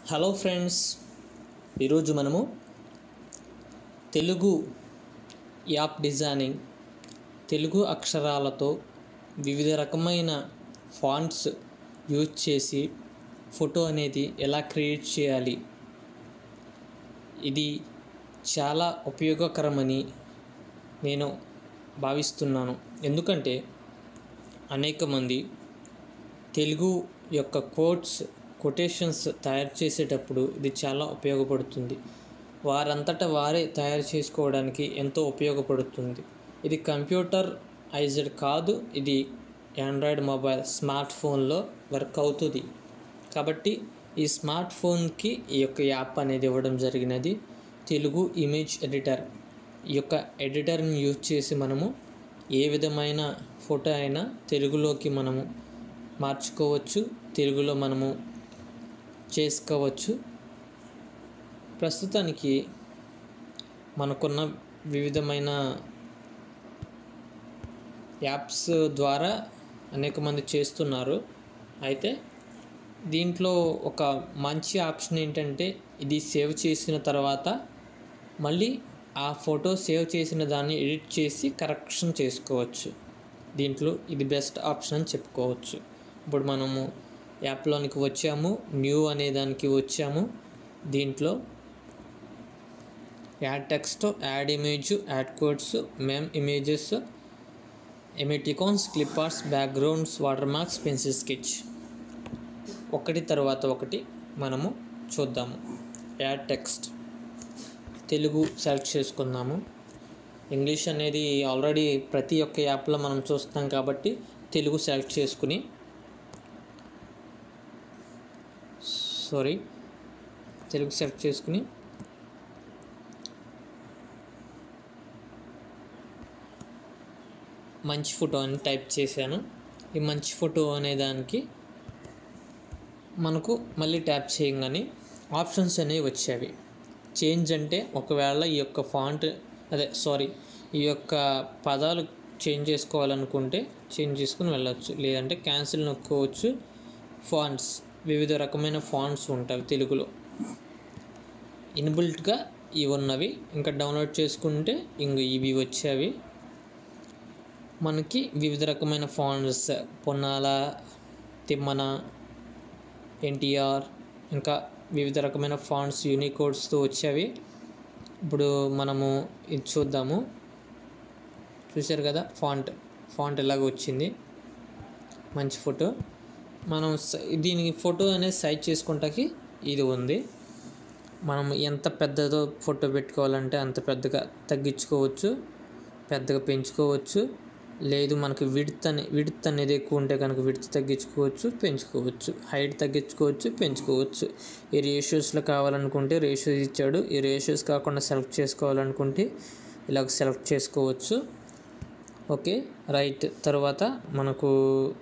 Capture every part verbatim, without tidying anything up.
Hello friends, ఈరోజు మనము Telugu app designing, Telugu అక్షరాలతో వివిధ రకమైన ఫాంట్స్ యూజ్ చేసి ఫోటో అనేది ఎలా క్రియేట్ చేయాలి, ఇది చాలా ఉపయోగకరమని నేను భావిస్తున్నాను. ఎందుకంటే అనేక మంది తెలుగు యొక్క కోట్స్ కొటేషన్స్ తయారు చేసేటప్పుడు ఇది చాలా ఉపయోగపడుతుంది. వారంతటా వారే తయారు చేసుకోవడానికి ఎంతో ఉపయోగపడుతుంది. ఇది కంప్యూటర్ ఐజ్డ్ కాదు, ఇది ఆండ్రాయిడ్ మొబైల్ స్మార్ట్ ఫోన్లో వర్క్ అవుతుంది. కాబట్టి ఈ స్మార్ట్ ఫోన్కి ఈ యొక్క యాప్ అనేది ఇవ్వడం జరిగినది. Telugu image editor. ఈ యొక్క ఎడిటర్ని యూజ్ చేసి మనము ఏ విధమైన ఫోటో అయినా తెలుగులోకి మనము మార్చుకోవచ్చు, తెలుగులో మనము చేసుకోవచ్చు. ప్రస్తుతానికి మనకున్న వివిధమైన యాప్స్ ద్వారా అనేక మంది చేస్తున్నారు. అయితే దీంట్లో ఒక మంచి ఆప్షన్ ఏంటంటే, ఇది సేవ్ చేసిన తర్వాత మళ్ళీ ఆ ఫోటో సేవ్ చేసిన దాన్ని ఎడిట్ చేసి కరెక్షన్ చేసుకోవచ్చు. దీంట్లో ఇది బెస్ట్ ఆప్షన్ అని చెప్పుకోవచ్చు. ఇప్పుడు మనము యాప్లోనికి వచ్చాము, న్యూ అనే దానికి వచ్చాము. దీంట్లో add text, add image, add codes, meme images, emoticons, clip arts, backgrounds, water marks, pencil sketch, ఒకటి తర్వాత ఒకటి మనము చూద్దాము. యాడ్ టెక్స్ట్ తెలుగు సెలెక్ట్ చేసుకుందాము. ఇంగ్లీష్ అనేది ఆల్రెడీ ప్రతి ఒక్క యాప్లో మనం చూస్తాం కాబట్టి తెలుగు సెలెక్ట్ చేసుకుని సారీ తెలుగు సెలెక్ట్ చేసుకుని మంచి ఫోటో అని టైప్ చేశాను. ఈ మంచి ఫోటో అనే దానికి మనకు మళ్ళీ ట్యాప్ చేయగానే ఆప్షన్స్ అనేవి వచ్చేవి. చేంజ్ అంటే ఒకవేళ ఈ యొక్క ఫాంట్ అదే సారీ ఈ యొక్క పదాలు చేంజ్ చేసుకోవాలనుకుంటే చేంజ్ చేసుకుని వెళ్ళవచ్చు, లేదంటే క్యాన్సిల్ నొక్కోవచ్చు. ఫాంట్స్ వివిధ రకమైన ఫాంట్స్ ఉంటాయి తెలుగులో, ఇన్బిల్ట్గా ఇవి ఉన్నవి. ఇంకా డౌన్లోడ్ చేసుకుంటే ఇంక ఇవి వచ్చేవి. మనకి వివిధ రకమైన ఫాంట్స్ పొన్నాల, తిమ్మన, ఎన్టీఆర్, ఇంకా వివిధ రకమైన ఫాంట్స్ యూనికోడ్స్తో వచ్చేవి. ఇప్పుడు మనము ఇది చూద్దాము. చూశారు కదా, ఫాంట్ ఫాంట్ ఎలాగ వచ్చింది, మంచి ఫోటో. మనం దీనికి ఫోటో అనేది సైజ్ చేసుకుంటాకి ఇది ఉంది. మనం ఎంత పెద్దదో ఫోటో పెట్టుకోవాలంటే అంత పెద్దగా తగ్గించుకోవచ్చు, పెద్దగా పెంచుకోవచ్చు. లేదు మనకి విడ్త్ అని విడ్త్ అనేది ఎక్కువ ఉంటే కనుక విడ్త్ తగ్గించుకోవచ్చు, పెంచుకోవచ్చు. హైట్ తగ్గించుకోవచ్చు, పెంచుకోవచ్చు. ఈ రేషియోస్లో కావాలనుకుంటే రేషియోస్ ఇచ్చాడు. ఈ రేషియోస్ కాకుండా సెలెక్ట్ చేసుకోవాలనుకుంటే ఇలాగ సెలెక్ట్ చేసుకోవచ్చు. Okay right. తర్వాత మనకు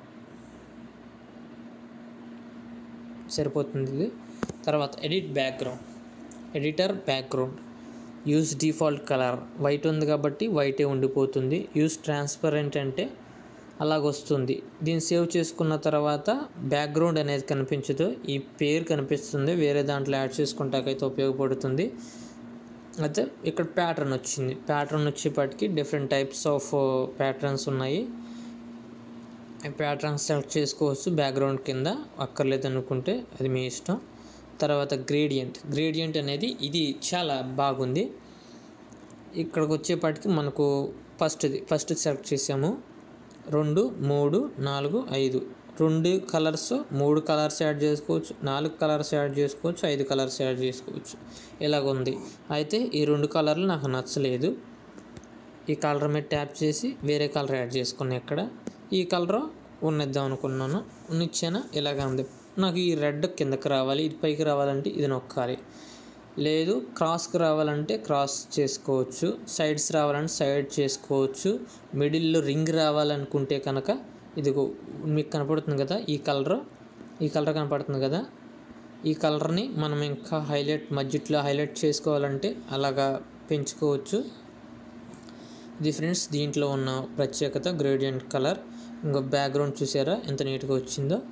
సరిపోతుంది ఇది. తర్వాత edit background. Editor background use default colour. White ఉంది కాబట్టి వైటే ఉండిపోతుంది. యూజ్ ట్రాన్స్పరెంట్ అంటే అలాగొస్తుంది. దీన్ని సేవ్ చేసుకున్న తర్వాత బ్యాక్గ్రౌండ్ అనేది కనిపించదు, ఈ పేరు కనిపిస్తుంది. వేరే దాంట్లో యాడ్ చేసుకుంటాకైతే ఉపయోగపడుతుంది. అయితే ఇక్కడ ప్యాటర్న్ వచ్చింది. ప్యాటర్న్ వచ్చేపటికి డిఫరెంట్ టైప్స్ ఆఫ్ ప్యాటర్న్స్ ఉన్నాయి. ప్యాటర్న్ సెలెక్ట్ చేసుకోవచ్చు బ్యాక్గ్రౌండ్ కింద, అక్కర్లేదు అనుకుంటే అది మీ ఇష్టం. తర్వాత గ్రేడియంట్. గ్రేడియంట్ అనేది ఇది చాలా బాగుంది. ఇక్కడికి వచ్చేపాటికి మనకు ఫస్ట్ది ఫస్ట్ సెలెక్ట్ చేసాము. రెండు, మూడు, నాలుగు, ఐదు, రెండు కలర్స్, మూడు కలర్స్ యాడ్ చేసుకోవచ్చు, నాలుగు కలర్స్ యాడ్ చేసుకోవచ్చు, ఐదు కలర్స్ యాడ్ చేసుకోవచ్చు. ఇలాగుంది. అయితే ఈ రెండు కలర్లు నాకు నచ్చలేదు. ఈ కలర్ మీద ట్యాప్ చేసి వేరే కలర్ యాడ్ చేసుకున్నాను. ఇక్కడ ఈ కలర్ ఉన్నిద్దాం అనుకున్నాను, ఉన్నిచ్చాను. ఇలాగ ఉంది. నాకు ఈ రెడ్ కిందకి రావాలి, ఇది పైకి రావాలంటే ఇది నొక్కాలి. లేదు క్రాస్కి రావాలంటే క్రాస్ చేసుకోవచ్చు, సైడ్స్ రావాలంటే సైడ్ చేసుకోవచ్చు. మిడిల్లో రింగ్ రావాలనుకుంటే కనుక ఇదిగో మీకు కనపడుతుంది కదా, ఈ కలర్ ఈ కలర్ కనపడుతుంది కదా, ఈ కలర్ని మనం ఇంకా హైలైట్ మధ్యలో హైలైట్ చేసుకోవాలంటే అలాగా పెంచుకోవచ్చు. ఇది ఫ్రెండ్స్ దీంట్లో ఉన్న ప్రత్యేకత, గ్రేడియంట్ కలర్. ఇంకో బ్యాక్గ్రౌండ్ చూసారా ఎంత నీట్గా వచ్చిందో.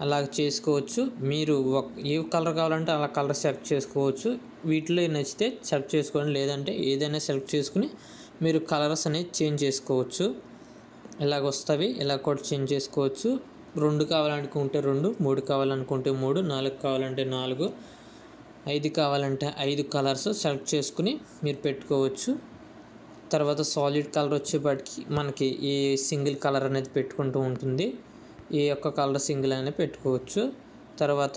అలా చేసుకోవచ్చు. మీరు ఏ కలర్ కావాలంటే అలా కలర్ సెలెక్ట్ చేసుకోవచ్చు. వీటిలో నచ్చితే సెలెక్ట్ చేసుకోండి, లేదంటే ఏదైనా సెలెక్ట్ చేసుకుని మీరు కలర్స్ అనేది చేంజ్ చేసుకోవచ్చు. ఇలాగ వస్తవి, ఇలా కూడా చేంజ్ చేసుకోవచ్చు. రెండు కావాలనుకుంటే రెండు, మూడు కావాలనుకుంటే మూడు, నాలుగు కావాలంటే నాలుగు, ఐదు కావాలంటే ఐదు కలర్స్ సెలెక్ట్ చేసుకుని మీరు పెట్టుకోవచ్చు. తర్వాత సాలిడ్ కలర్ వచ్చేపాటికి మనకి ఈ సింగిల్ కలర్ అనేది పెట్టుకుంటూ ఉంటుంది. ఏ ఒక్క కలర్ సింగిల్ అనేది పెట్టుకోవచ్చు. తర్వాత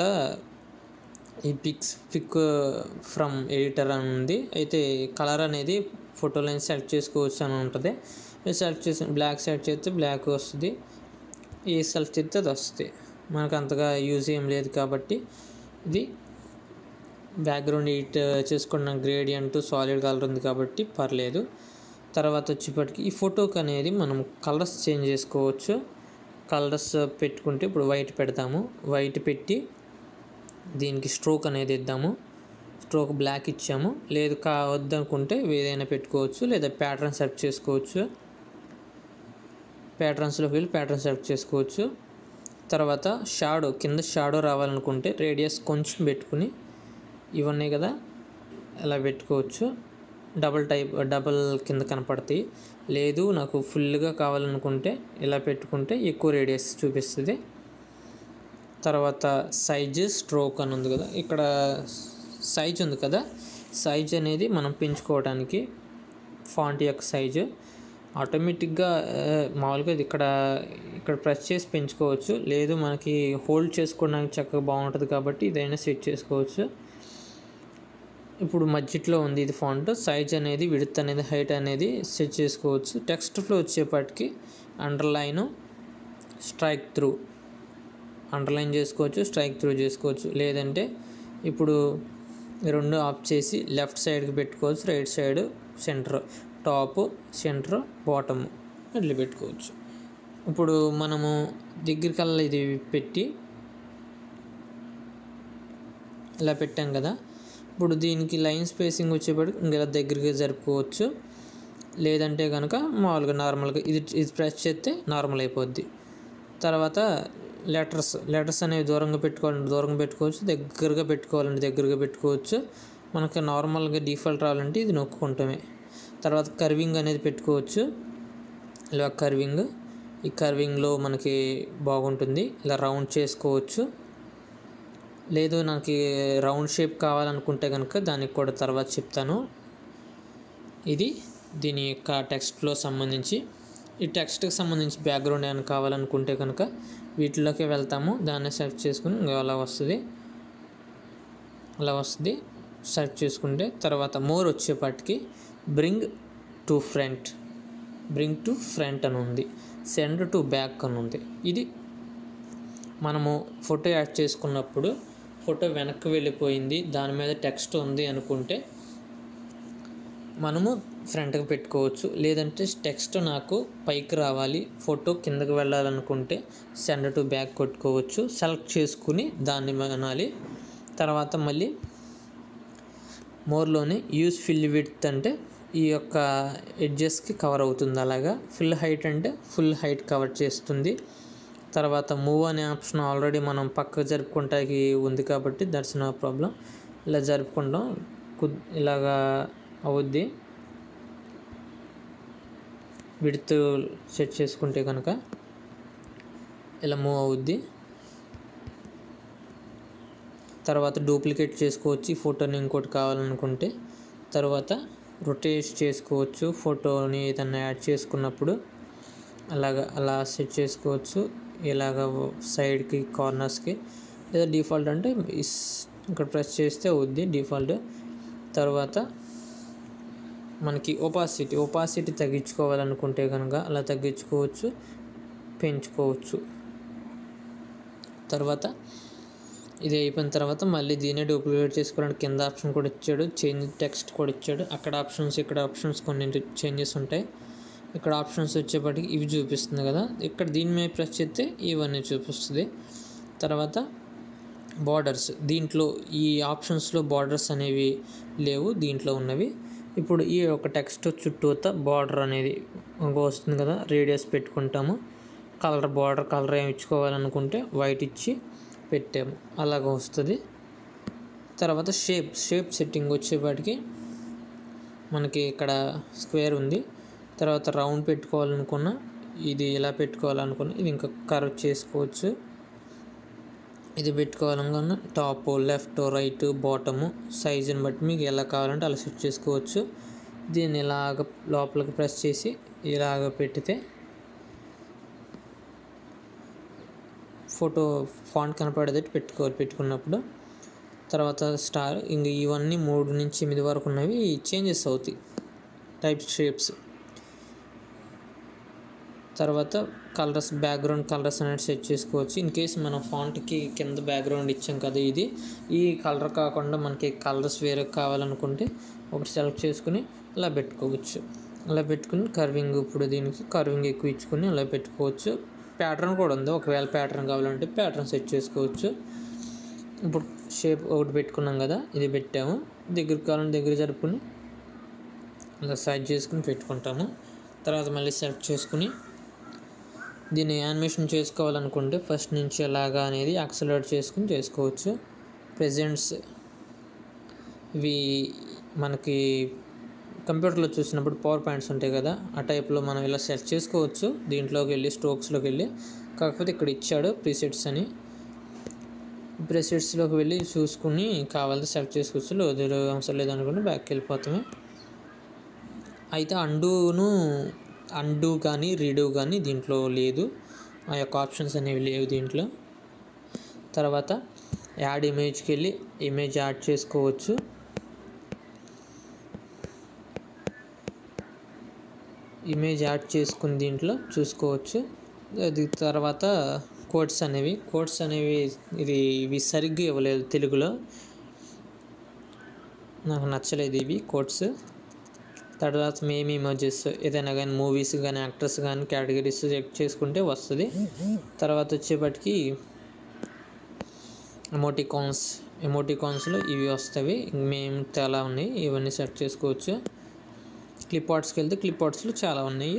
ఈ పిక్స్ పిక్ ఫ్రమ్ ఎడిటర్ అని ఉంది. అయితే కలర్ అనేది ఫోటోలో సెలెక్ట్ చేసుకోవచ్చు అని ఉంటుంది. మీరు సెలెక్ట్ చేసి బ్లాక్ సెలెక్ట్ చేస్తే బ్లాక్ వస్తుంది, ఏ సెలెక్ట్ చేస్తే అది వస్తుంది. మనకు అంతగా యూజ్ ఏం లేదు కాబట్టి ఇది బ్యాక్గ్రౌండ్ ఎడిట్ చేసుకున్న గ్రేడియంట్ సాలిడ్ కలర్ ఉంది కాబట్టి పర్లేదు. తర్వాత వచ్చేప్పటికి ఈ ఫోటోకి అనేది మనం కలర్స్ చేంజ్ చేసుకోవచ్చు. కలర్స్ పెట్టుకుంటే ఇప్పుడు వైట్ పెడతాము, వైట్ పెట్టి దీనికి స్ట్రోక్ అనేది ఇద్దాము. స్ట్రోక్ బ్లాక్ ఇచ్చాము. లేదు కావద్దనుకుంటే ఏదైనా పెట్టుకోవచ్చు, లేదా ప్యాటర్న్ సెలెక్ట్ చేసుకోవచ్చు. ప్యాటర్న్స్లోకి వెళ్ళి ప్యాటర్న్ సెలెక్ట్ చేసుకోవచ్చు. తర్వాత షాడో, కింద షాడో రావాలనుకుంటే రేడియస్ కొంచెం పెట్టుకుని ఇవన్నీ కదా అలా పెట్టుకోవచ్చు. డబల్ టైప్ డబల్ కింద కనపడతాయి. లేదు నాకు ఫుల్గా కావాలనుకుంటే ఇలా పెట్టుకుంటే ఎక్కువ రేడియస్ చూపిస్తుంది. తర్వాత సైజ్ స్ట్రోక్ అని ఉంది కదా, ఇక్కడ సైజ్ ఉంది కదా, సైజ్ అనేది మనం పెంచుకోవడానికి ఫాంట్ యొక్క సైజు ఆటోమేటిక్గా మామూలుగా ఇది ఇక్కడ ఇక్కడ ప్రెస్ చేసి పెంచుకోవచ్చు. లేదు మనకి హోల్డ్ చేసుకోవడానికి చక్కగా బాగుంటుంది కాబట్టి ఇదైనా సెట్ చేసుకోవచ్చు. ఇప్పుడు మధ్యలో ఉంది ఇది ఫాంట్. సైజ్ అనేది విడ్త్ అనేది హైట్ అనేది సెట్ చేసుకోవచ్చు. టెక్స్ట్లో వచ్చేపాటికి అండర్లైన్ స్ట్రైక్ త్రూ అండర్లైన్ చేసుకోవచ్చు, స్ట్రైక్ త్రూ చేసుకోవచ్చు. లేదంటే ఇప్పుడు రెండు ఆఫ్ చేసి లెఫ్ట్ సైడ్కి పెట్టుకోవచ్చు, right side centre, top centre bottom అట్లా పెట్టుకోవచ్చు. ఇప్పుడు మనము దగ్గరికల్లా ఇది పెట్టి ఇలా పెట్టాం కదా, ఇప్పుడు దీనికి లైన్ స్పేసింగ్ వచ్చేప్పటికి ఇలా దగ్గరికి జరుపుకోవచ్చు. లేదంటే కనుక మామూలుగా నార్మల్గా ఇది ఇది ప్రెస్ చేస్తే నార్మల్ అయిపోద్ది. తర్వాత లెటర్స్ లెటర్స్ అనేవి దూరంగా పెట్టుకోవాలంటే దూరంగా పెట్టుకోవచ్చు, దగ్గరగా పెట్టుకోవాలంటే దగ్గరగా పెట్టుకోవచ్చు. మనకి నార్మల్గా డిఫాల్ట్ రావాలంటే ఇది నొక్కుంటామే. తర్వాత కర్వింగ్ అనేది పెట్టుకోవచ్చు. ఇలా కర్వింగ్, ఈ కర్వింగ్లో మనకి బాగుంటుంది. ఇలా రౌండ్ చేసుకోవచ్చు. లేదు నాకు రౌండ్ షేప్ కావాలనుకుంటే కనుక దానికి కూడా తర్వాత చెప్తాను. ఇది దీని యొక్క టెక్స్ట్లో సంబంధించి. ఈ టెక్స్ట్కి సంబంధించి బ్యాక్గ్రౌండ్ ఏమైనా కావాలనుకుంటే కనుక వీటిలోకి వెళ్తాము, దాన్ని సెలెక్ట్ చేసుకుని అలా వస్తుంది అలా వస్తుంది సెలెక్ట్ చేసుకుంటే. తర్వాత మోర్ వచ్చేపాటికి bring to front bring to front అని ఉంది, సెండ్ టు బ్యాక్ అని ఉంది. ఇది మనము ఫోటో యాడ్ చేసుకున్నప్పుడు ఫోటో వెనక్కి వెళ్ళిపోయింది, దాని మీద టెక్స్ట్ ఉంది అనుకుంటే మనము ఫ్రంట్కి పెట్టుకోవచ్చు. లేదంటే టెక్స్ట్ నాకు పైకి రావాలి, ఫోటో కిందకి వెళ్ళాలనుకుంటే సెండ్ టు బ్యాక్ కొట్టుకోవచ్చు. సెలెక్ట్ చేసుకుని దాన్ని అనాలి. తర్వాత మళ్ళీ మోర్లోనే యూజ్ ఫిల్ విడ్త్ అంటే ఈ యొక్క ఎడ్జెస్కి కవర్ అవుతుంది. అలాగా ఫుల్ హైట్ అంటే ఫుల్ హైట్ కవర్ చేస్తుంది. తర్వాత మూవ్ అనే ఆప్షన్ ఆల్రెడీ మనం పక్కకు జరుపుకుంటానికి ఉంది కాబట్టి దట్స్ నో ప్రాబ్లం. ఇలా జరుపుకుంటాం, ఇలాగా అవుద్ది. విడ్త్ సెట్ చేసుకుంటే కనుక ఇలా మూవ్ అవుద్ది. తర్వాత డూప్లికేట్ చేసుకోవచ్చు ఈ ఫోటోని ఇంకోటి కావాలనుకుంటే. తర్వాత రొటేట్ చేసుకోవచ్చు ఫోటోని ఏదైనా యాడ్ చేసుకున్నప్పుడు, అలాగా అలా సెట్ చేసుకోవచ్చు. ఇలాగ సైడ్కి కార్నర్స్కి, లేదా డిఫాల్ట్ అంటే ఇక్కడ ప్రెస్ చేస్తే అవుద్ది డిఫాల్ట్. తర్వాత మనకి ఒపాసిటీ ఒపాసిటీ తగ్గించుకోవాలనుకుంటే కనుక అలా తగ్గించుకోవచ్చు, పెంచుకోవచ్చు. తర్వాత ఇది అయిపోయిన తర్వాత మళ్ళీ దీన్ని డూప్లికేట్ చేసుకోవడానికి కింద ఆప్షన్ కూడా ఇచ్చాడు, చేంజ్ టెక్స్ట్ కూడా ఇచ్చాడు. అక్కడ ఆప్షన్స్ ఇక్కడ ఆప్షన్స్ కొన్ని చేంజెస్ ఉంటాయి. ఇక్కడ ఆప్షన్స్ వచ్చేప్పటికి ఇవి చూపిస్తుంది కదా, ఇక్కడ దీని మీద ప్రెస్ చేస్తే ఇవన్నీ చూపిస్తుంది. తర్వాత బార్డర్స్, దీంట్లో ఈ ఆప్షన్స్లో బార్డర్స్ అనేవి లేవు, దీంట్లో ఉన్నవి. ఇప్పుడు ఈ ఒక టెక్స్ట్ చుట్టూతా బార్డర్ అనేది వస్తుంది కదా, రేడియస్ పెట్టుకుంటాము. కలర్ బార్డర్ కలర్ ఏమి ఇచ్చుకోవాలనుకుంటే వైట్ ఇచ్చి పెట్టాము అలాగ వస్తుంది. తర్వాత షేప్ షేప్ సెట్టింగ్ వచ్చేపాటికి మనకి ఇక్కడ స్క్వేర్ ఉంది. తర్వాత రౌండ్ పెట్టుకోవాలనుకున్న ఇది ఇలా పెట్టుకోవాలనుకున్న ఇది ఇంకా కర్వ్ చేసుకోవచ్చు. ఇది పెట్టుకోవాలనుకున్న టాప్ లెఫ్ట్ రైట్ బాటము సైజుని బట్టి మీకు ఎలా కావాలంటే అలా సెట్ చేసుకోవచ్చు. దీన్ని ఇలాగ లోపలికి ప్రెస్ చేసి ఇలాగ పెట్టితే ఫోటో ఫాంట్ కనపడేటట్టు పెట్టుకోవాలి పెట్టుకున్నప్పుడు. తర్వాత స్టార్ ఇంక ఇవన్నీ మూడు నుంచి ఎనిమిది వరకు ఉన్నవి చేంజెస్ అవుతాయి టైప్స్ షేప్స్. తర్వాత కలర్స్ బ్యాక్గ్రౌండ్ కలర్స్ అనేది సెట్ చేసుకోవచ్చు. ఇన్ కేస్ మనం ఫాంట్కి కింద బ్యాక్గ్రౌండ్ ఇచ్చాం కదా, ఇది ఈ కలర్ కాకుండా మనకి కలర్స్ వేరే కావాలనుకుంటే ఒకటి సెలెక్ట్ చేసుకుని అలా పెట్టుకోవచ్చు. అలా పెట్టుకుని కర్వింగ్ ఇప్పుడు దీనికి కర్వింగ్ ఎక్కువ ఇచ్చుకొని అలా పెట్టుకోవచ్చు. ప్యాటర్న్ కూడా ఉంది, ఒకవేళ ప్యాటర్న్ కావాలంటే ప్యాటర్న్ సెట్ చేసుకోవచ్చు. ఇప్పుడు షేప్ ఒకటి పెట్టుకున్నాం కదా, ఇది పెట్టాము. దగ్గర కావాలంటే దగ్గర జరుపుకుని ఇలా సైజ్ చేసుకుని పెట్టుకుంటాము. తర్వాత మళ్ళీ సెలెక్ట్ చేసుకుని దీన్ని యానిమేషన్ చేసుకోవాలనుకుంటే ఫస్ట్ నుంచి ఎలాగా అనేది యాక్సలరేట్ చేసుకుని చేసుకోవచ్చు. ప్రెజెంట్స్ ఇవి మనకి కంప్యూటర్లో చూసినప్పుడు పవర్ పాయింట్స్ ఉంటాయి కదా, ఆ టైప్లో మనం ఇలా సెట్ చేసుకోవచ్చు. దీంట్లోకి వెళ్ళి స్ట్రోక్స్లోకి వెళ్ళి, కాకపోతే ఇక్కడ ఇచ్చాడు ప్రీసెట్స్ అని, ప్రీసెట్స్లోకి వెళ్ళి చూసుకుని కావాలంటే సెలెక్ట్ చేసుకోవచ్చు. లేదు అవసరం లేదనుకుంటే బ్యాక్కి వెళ్ళిపోతామే. అయితే అండూను అండూ కానీ రీడూ కానీ దీంట్లో లేదు, ఆ యొక్క ఆప్షన్స్ అనేవి లేవు దీంట్లో. తర్వాత యాడ్ ఇమేజ్కి వెళ్ళి ఇమేజ్ యాడ్ చేసుకోవచ్చు. ఇమేజ్ యాడ్ చేసుకుని దీంట్లో చూసుకోవచ్చు. అది తర్వాత కోడ్స్ అనేవి కోడ్స్ అనేవి ఇది ఇవి సరిగ్గా ఇవ్వలేదు తెలుగులో, నాకు నచ్చలేదు ఇవి కోడ్స్. తర్వాత మేము ఇమేజెస్ ఏదైనా కానీ మూవీస్ కానీ యాక్టర్స్ కానీ కేటగిరీస్ సెలెక్ట్ చేసుకుంటే వస్తుంది. తర్వాత వచ్చేపటికి ఎమోటికాన్స్ ఎమోటికాన్స్లో ఇవి వస్తాయి, మేము చాలా ఉన్నాయి, ఇవన్నీ సెట్ చేసుకోవచ్చు. క్లిప్ ఆర్ట్స్కి వెళ్తే క్లిప్ ఆర్ట్స్లో చాలా ఉన్నాయి.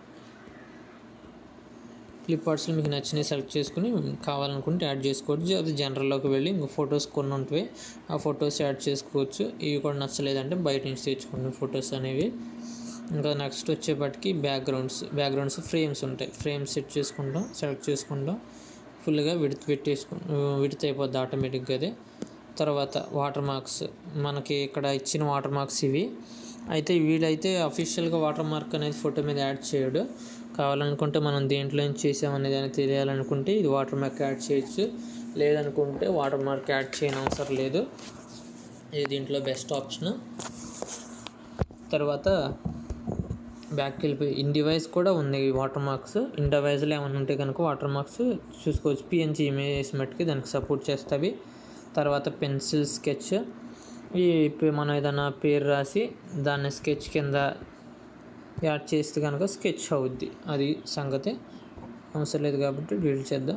క్లిప్ ఆర్ట్స్లో మీకు నచ్చినవి సెలెక్ట్ చేసుకుని కావాలనుకుంటే యాడ్ చేసుకోవచ్చు. అది జనరల్లోకి వెళ్ళి ఇంకో ఫొటోస్ కొన్ని ఉంటాయి, ఆ ఫొటోస్ యాడ్ చేసుకోవచ్చు. ఇవి కూడా నచ్చలేదంటే బయట నుంచి తెచ్చుకున్న ఫొటోస్ అనేవి. ఇంకా నెక్స్ట్ వచ్చేపటికి బ్యాక్గ్రౌండ్స్ బ్యాక్గ్రౌండ్స్ ఫ్రేమ్స్ ఉంటాయి, ఫ్రేమ్స్ సెట్ చేసుకుంటాం సెలెక్ట్ చేసుకుంటాం. ఫుల్గా విడత పెట్టేసుకు విడత అయిపోద్ది ఆటోమేటిక్గా అది. తర్వాత వాటర్ మార్క్స్ మనకి ఇక్కడ ఇచ్చిన వాటర్ మార్క్స్ ఇవి. అయితే వీడైతే అఫీషియల్గా వాటర్ మార్క్ అనేది ఫోటో మీద యాడ్ చేయడు. కావాలనుకుంటే మనం దేంట్లో నుంచి చేసామనేది అని తెలియాలనుకుంటే ఇది వాటర్ మార్క్ యాడ్ చేయొచ్చు, లేదనుకుంటే వాటర్ మార్క్ యాడ్ చేయని అవసరం లేదు. ఇది దీంట్లో బెస్ట్ ఆప్షన్. తర్వాత బ్యాక్కి వెళ్ళిపోయి ఇన్ డివైస్ కూడా ఉంది వాటర్ మార్క్స్. ఇన్ డివైస్లో ఏమైనా ఉంటే కనుక వాటర్ మార్క్స్ చూసుకోవచ్చు. పిఎన్జీ ఇమేజెస్ మట్టుకి దానికి సపోర్ట్ చేస్తాయి. తర్వాత పెన్సిల్ స్కెచ్, ఈ మనం ఏదైనా పేరు రాసి దాన్ని స్కెచ్ కింద యాడ్ చేస్తే కనుక స్కెచ్ అవుద్ది, అది సంగతి. అవసరం లేదు కాబట్టి డిలీట్ చేద్దాం.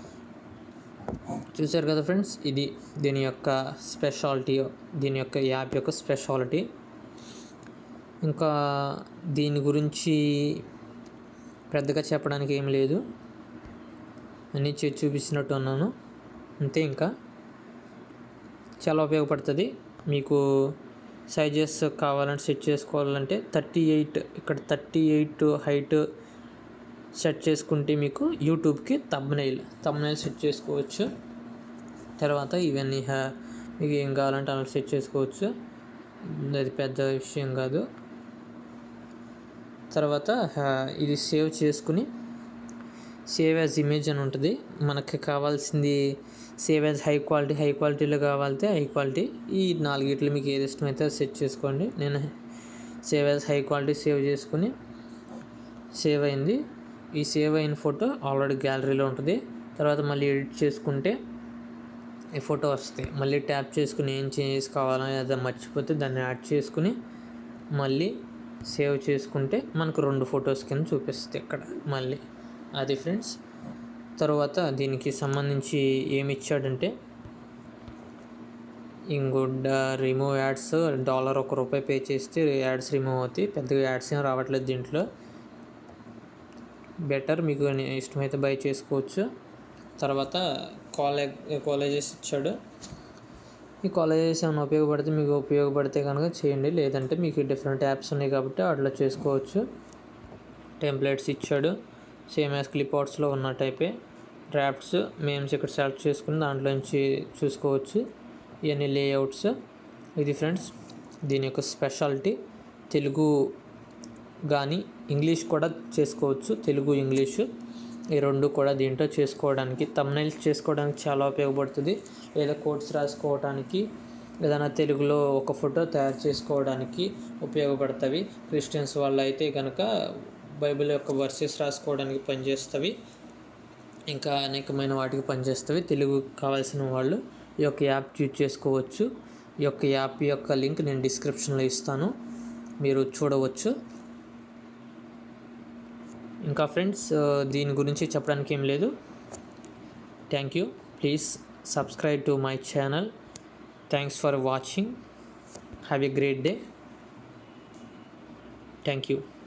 చూసారు కదా ఫ్రెండ్స్, ఇది దీని యొక్క స్పెషాలిటీ, దీని యొక్క యాప్ యొక్క స్పెషాలిటీ. ఇంకా దీని గురించి పెద్దగా చెప్పడానికి ఏం లేదు, అన్నీ చేసి చూపించినట్టు ఉన్నాను అంతే. ఇంకా చాలా ఉపయోగపడుతుంది మీకు. సైజెస్ కావాలంటే సెట్ చేసుకోవాలంటే థర్టీ ఎయిట్ ఇక్కడ థర్టీ ఎయిట్ హైట్ సెట్ చేసుకుంటే మీకు యూట్యూబ్కి తమ్నైల్ తమ్నైల్ సెట్ చేసుకోవచ్చు. తర్వాత ఇవన్నీ మీకు ఏం కావాలంటే అలా సెట్ చేసుకోవచ్చు, అది పెద్ద విషయం కాదు. తర్వాత ఇది సేవ్ చేసుకుని సేవ్ యాజ్ ఇమేజ్ అని ఉంటుంది. మనకి కావాల్సింది save as high quality high క్వాలిటీలో కావాలంటే హై క్వాలిటీ, ఈ నాలుగిట్లు మీకు ఏది ఇష్టమైతే సెట్ చేసుకోండి. నేను save as high quality save చేసుకుని సేవ్ అయింది. ఈ సేవ్ అయిన ఫోటో ఆల్రెడీ గ్యాలరీలో ఉంటుంది. తర్వాత మళ్ళీ ఎడిట్ చేసుకుంటే ఈ ఫోటో వస్తుంది. మళ్ళీ ట్యాప్ చేసుకుని ఏం చేంజెస్ కావాలని అది మర్చిపోతే దాన్ని యాడ్ చేసుకుని మళ్ళీ సేవ్ చేసుకుంటే మనకు రెండు ఫొటోస్ కింద చూపిస్తుంది ఇక్కడ మళ్ళీ. అది ఫ్రెండ్స్. తర్వాత దీనికి సంబంధించి ఏమి ఇచ్చాడంటే ఇంకొడ్ రిమూవ్ యాడ్స్ డాలర్ ఒక రూపాయి పే చేస్తే యాడ్స్ రిమూవ్ అవుతాయి. పెద్దగా యాడ్స్ ఏం రావట్లేదు దీంట్లో. బెటర్, మీకు ఇష్టమైతే బై చేసుకోవచ్చు. తర్వాత కాలేజ్ కాలేజెస్ ఇచ్చాడు. ఈ కాలేజెస్ ఏమైనా ఉపయోగపడితే మీకు ఉపయోగపడితే కనుక చేయండి, లేదంటే మీకు డిఫరెంట్ యాప్స్ ఉన్నాయి కాబట్టి అట్లా చేసుకోవచ్చు. టెంప్లెట్స్ ఇచ్చాడు సేమ్ యాజ్ క్లిప్ ఆర్ట్స్లో ఉన్న టైపే. డ్రాఫ్ట్స్ మేమ్స్ ఇక్కడ సెలెక్ట్ చేసుకుని దాంట్లో నుంచి చూసుకోవచ్చు. ఇవన్నీ లేఅవుట్స్. ఇది ఫ్రెండ్స్ దీని యొక్క స్పెషాలిటీ. తెలుగు కానీ ఇంగ్లీష్ కూడా చేసుకోవచ్చు, తెలుగు ఇంగ్లీషు ఈ రెండు కూడా దీంట్లో చేసుకోవడానికి, థంబ్నెయిల్స్ చేసుకోవడానికి చాలా ఉపయోగపడుతుంది, లేదా కోడ్స్ రాసుకోవడానికి, ఏదైనా తెలుగులో ఒక ఫోటో తయారు చేసుకోవడానికి ఉపయోగపడతవి. క్రిస్టియన్స్ వాళ్ళు అయితే కనుక బైబిల్ యొక్క వర్సెస్ రాసుకోవడానికి పనిచేస్తవి, ఇంకా అనేకమైన వాటికి పనిచేస్తవి. తెలుగు కావాల్సిన వాళ్ళు ఈ యొక్క యాప్ యూజ్ చేసుకోవచ్చు. ఈ యొక్క యాప్ యొక్క లింక్ నేను డిస్క్రిప్షన్లో ఇస్తాను, మీరు చూడవచ్చు. ఇంకా ఫ్రెండ్స్ దీని గురించి చెప్పడానికి ఏం లేదు. Thank you. Please subscribe to my channel. Thanks for watching. Have a great day. Thank you.